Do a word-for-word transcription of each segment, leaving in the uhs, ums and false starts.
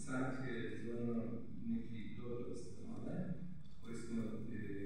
forse anche sono necchito strane, questo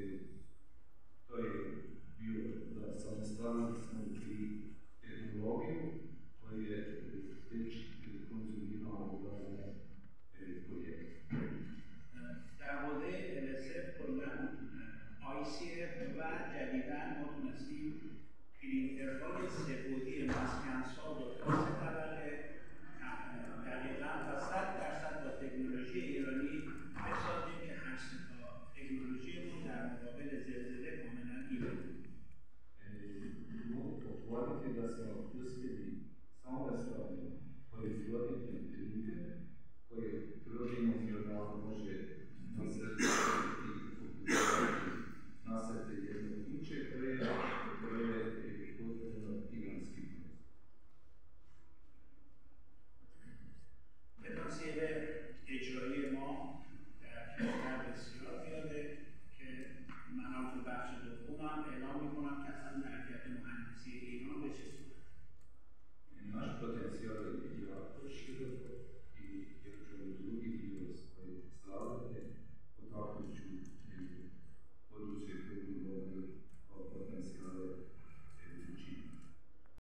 poi io da sono strano di tecnologico, poi è il consumo per il progetto. در مورد ال اس اف کلا آی سی اف و جدیداً ما تونستیم پرینترهای سه‌بعدی مسکنساز و پاس طبقه دقیقاً و صد درصد با تکنولوژی ایرانی بسازیم که هر سه تا تکنولوژی ما در مقابل زلزله کاملاً ایرانی. Molto qualche da sono più spediti, sono le storie, poi i fiori più intelligenti, poi troviamo fiordato voce non serve non serve di luce e tre e potrebbero iranski. پتانسیل اجرایی ما در کشور بسیار زیاده که من هم تو بخش دومم اعلام میکنم که اصلا مرکز مهندسی ایران